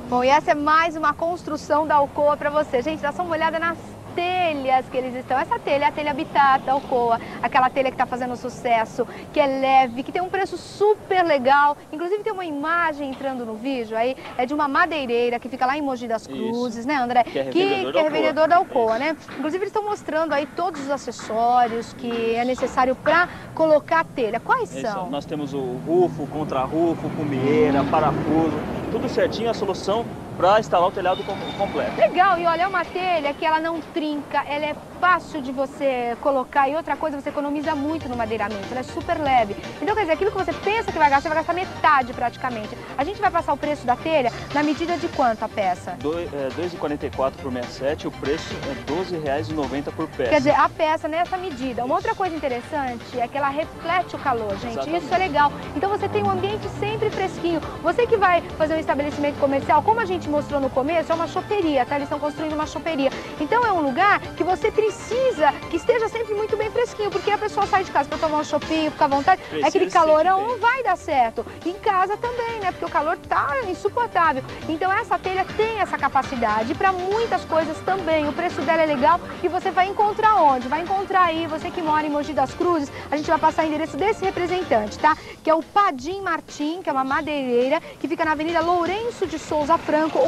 Bom, e essa é mais uma construção da Alcoa para você. Gente, dá só uma olhada nas telhas que eles estão. Essa telha é a telha Habitat da Alcoa, aquela telha que está fazendo sucesso, que é leve, que tem um preço super legal. Inclusive tem uma imagem entrando no vídeo aí, é de uma madeireira que fica lá em Mogi das Cruzes, né, André? Que é revendedor da Alcoa, né? Inclusive eles estão mostrando aí todos os acessórios que é necessário para colocar a telha. Quais são? Nós temos o rufo, contra-rufo, cumieira, parafuso, tudo certinho, a solução para instalar o telhado completo. Legal, e olha, é uma telha que ela não trinca, ela é fácil de você colocar e outra coisa, você economiza muito no madeiramento, ela é super leve. Então, quer dizer, aquilo que você pensa que vai gastar metade praticamente. A gente vai passar o preço da telha na medida de quanto a peça? R$ 2,44 por 67, o preço é R$ 12,90 por peça. Quer dizer, a peça nessa medida. Uma outra coisa interessante é que ela reflete o calor, gente. Exatamente. Isso é legal. Então você tem um ambiente sempre fresquinho. Você que vai fazer um estabelecimento comercial, como a gente mostrou no começo, é uma choperia, tá? Eles estão construindo uma choperia. Então é um lugar que você precisa que esteja sempre muito bem fresquinho, porque a pessoa sai de casa para tomar um chopinho, ficar à vontade, aquele calorão não vai dar certo. Em casa também, né? Porque o calor tá insuportável. Então essa telha tem essa capacidade para muitas coisas também. O preço dela é legal e você vai encontrar onde? Vai encontrar aí, você que mora em Mogi das Cruzes, a gente vai passar o endereço desse representante, tá? Que é o Padim Martim, que é uma madeireira, que fica na Avenida Lourenço de Souza Franco,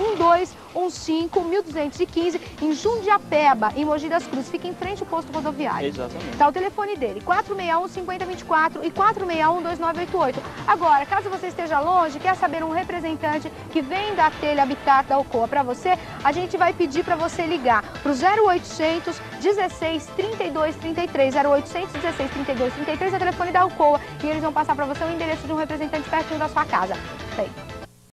1215, em Jundiapeba, em Mogi das Cruzes. Fica em frente ao posto rodoviário. Exatamente. Tá o telefone dele, 461-5024 e 461-2988. Agora, caso você esteja longe, quer saber um representante que vem da telha Habitat da Alcoa para você, a gente vai pedir para você ligar pro 0800 16 32 33, 0800 16 32 33 é o telefone da Alcoa e eles vão passar para você o endereço de um representante pertinho da sua casa. Bem.